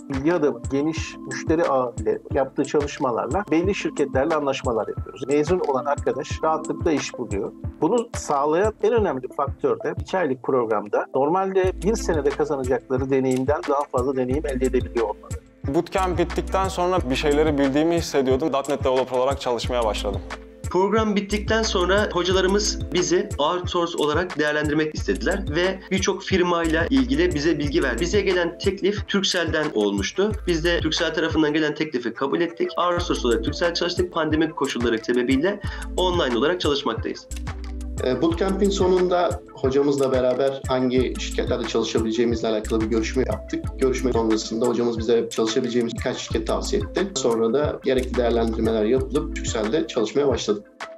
ya da geniş müşteri ağı ile yaptığı çalışmalarla belli şirketlerle anlaşmalar yapıyoruz. Mezun olan arkadaş rahatlıkla iş buluyor. Bunu sağlayan en önemli faktör de 2 aylık programda normalde 1 senede kazanacakları deneyimden daha fazla deneyim elde edebiliyor olmaları. Bootcamp bittikten sonra bir şeyleri bildiğimi hissediyordum. .NET Developer olarak çalışmaya başladım. Program bittikten sonra hocalarımız bizi outsource olarak değerlendirmek istediler ve birçok firmayla ilgili bize bilgi verdi. Bize gelen teklif Turkcell'den olmuştu. Biz de Turkcell tarafından gelen teklifi kabul ettik. Outsource olarak Turkcell çalıştık. Pandemi koşulları sebebiyle online olarak çalışmaktayız. Bootcamp'in sonunda hocamızla beraber hangi şirketlerde çalışabileceğimizle alakalı bir görüşme yaptık. Görüşme sonrasında hocamız bize çalışabileceğimiz birkaç şirket tavsiye etti. Sonra da gerekli değerlendirmeler yapılıp Turkcell'de çalışmaya başladık.